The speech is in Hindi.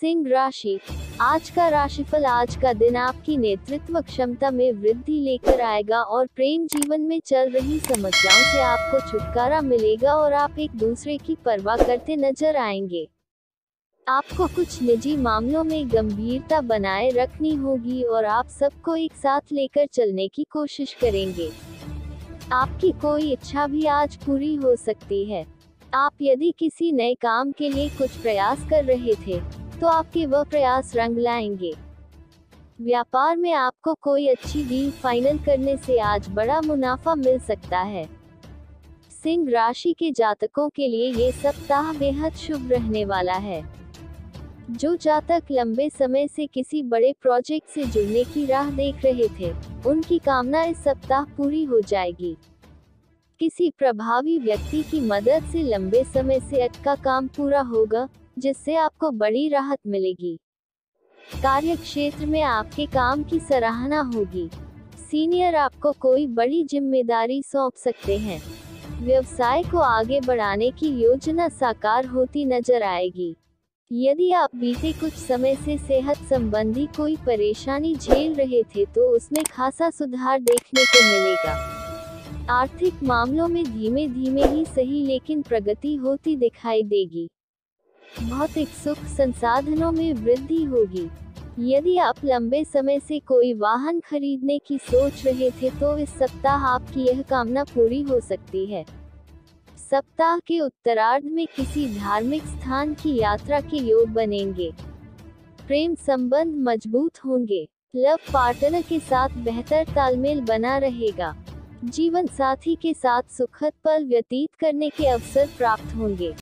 सिंह राशि। आज का राशिफल। आज का दिन आपकी नेतृत्व क्षमता में वृद्धि लेकर आएगा और प्रेम जीवन में चल रही समस्याओं से आपको छुटकारा मिलेगा और आप एक दूसरे की परवाह करते नजर आएंगे। आपको कुछ निजी मामलों में गंभीरता बनाए रखनी होगी और आप सबको एक साथ लेकर चलने की कोशिश करेंगे। आपकी कोई इच्छा भी आज पूरी हो सकती है। आप यदि किसी नए काम के लिए कुछ प्रयास कर रहे थे, तो आपके वह प्रयास रंग लाएंगे। व्यापार में आपको कोई अच्छी डील फाइनल करने से आज बड़ा मुनाफा मिल सकता है। सिंह राशि के जातकों के लिए ये सप्ताह बेहद शुभ रहने वाला है। जो जातक लंबे समय से किसी बड़े प्रोजेक्ट से जुड़ने की राह देख रहे थे, उनकी कामना इस सप्ताह पूरी हो जाएगी। किसी प्रभावी व्यक्ति की मदद से लंबे समय से अटका काम पूरा होगा, जिससे आपको बड़ी राहत मिलेगी। कार्य क्षेत्र में आपके काम की सराहना होगी। सीनियर आपको कोई बड़ी जिम्मेदारी सौंप सकते हैं। व्यवसाय को आगे बढ़ाने की योजना साकार होती नजर आएगी। यदि आप बीते कुछ समय से सेहत संबंधी कोई परेशानी झेल रहे थे, तो उसमें खासा सुधार देखने को मिलेगा। आर्थिक मामलों में धीमे धीमे ही सही लेकिन प्रगति होती दिखाई देगी। भौतिक सुख संसाधनों में वृद्धि होगी। यदि आप लंबे समय से कोई वाहन खरीदने की सोच रहे थे, तो इस सप्ताह आपकी यह कामना पूरी हो सकती है। सप्ताह के उत्तरार्ध में किसी धार्मिक स्थान की यात्रा के योग बनेंगे। प्रेम संबंध मजबूत होंगे। लव पार्टनर के साथ बेहतर तालमेल बना रहेगा। जीवन साथी के साथ सुखद पल व्यतीत करने के अवसर प्राप्त होंगे।